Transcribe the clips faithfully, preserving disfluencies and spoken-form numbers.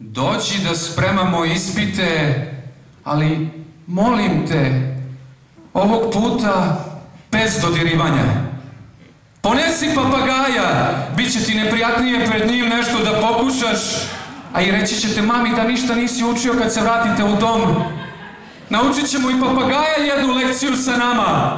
Dođi da spremamo ispite, ali molim te, ovog puta bez dodirivanja. Ponesi papagaja, bit će ti neprijatnije pred njim nešto da pokušaš, a i reći ćete mami da ništa nisi učio kad se vratite u dom. Naučit ćemo i papagaja jednu lekciju sa nama.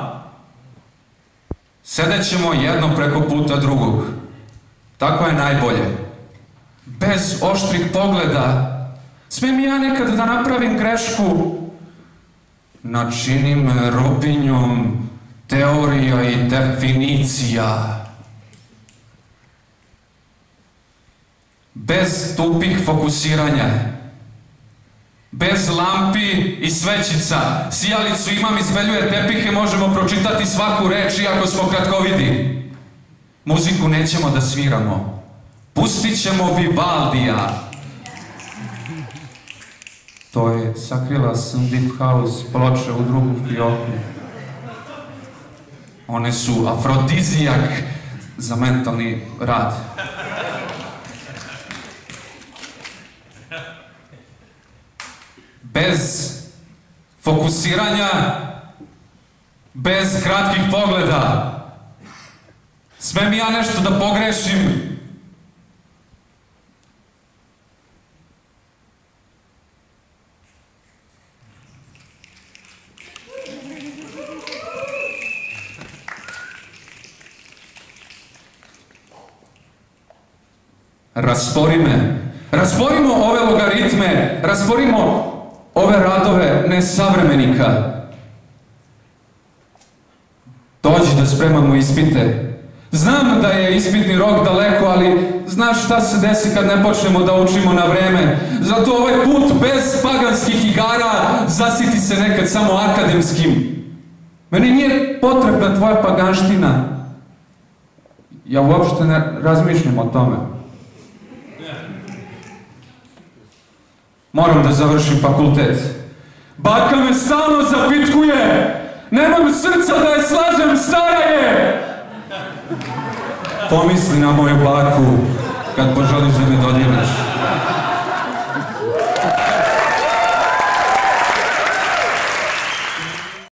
Sedet ćemo jedno preko puta drugog. Tako je najbolje. Bez oštrih pogleda. Smijem ja nekad da napravim grešku? Načini me robinjom teorija i definicija. Bez tupih fokusiranja. Bez lampi i svećica. Sijalicu imam, izbeljuje tepihe, možemo pročitati svaku reč iako smo kratkovidi. Muziku nećemo da sviramo. Pustit ćemo Vivaldija. To je, sakrila sam Deep House ploče u drugu fioku. One su afrodizijak za mentalni rad. Bez fokusiranja, bez kratkih pogleda. Smem ja nešto da pogrešim? Raspori me. Rasporimo ove logaritme, rasporimo ove radove nesavremenika. Dođi da spremamo ispite. Znam da je ispitni rok daleko, ali znaš šta se desi kad ne počnemo da učimo na vreme. Zato ovaj put bez paganskih igara zasiti se nekad samo akademskim. Meni nije potrebna tvoja paganština. Ja uopšte ne razmišljam o tome. Moram da završim fakultet. Baka me stalno zapitkuje. Nemam srca da je slažem, stara je. Pomisli na moju baku kad poželiš da me dodirneš.